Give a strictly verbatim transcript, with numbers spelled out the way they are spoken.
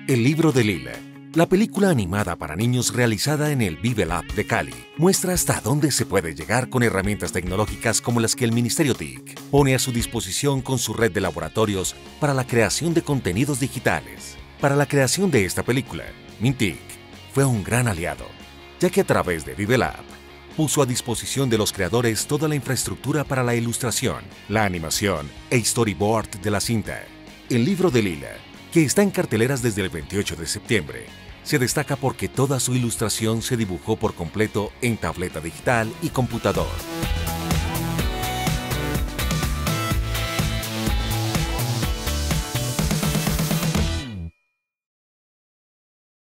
El libro de Lila, la película animada para niños realizada en el Vive Lab de Cali, muestra hasta dónde se puede llegar con herramientas tecnológicas como las que el Ministerio T I C pone a su disposición con su red de laboratorios para la creación de contenidos digitales. Para la creación de esta película, Mintic fue un gran aliado, ya que a través de Vive Lab puso a disposición de los creadores toda la infraestructura para la ilustración, la animación e storyboard de la cinta. El libro de Lila, que está en carteleras desde el veintiocho de septiembre, se destaca porque toda su ilustración se dibujó por completo en tableta digital y computador.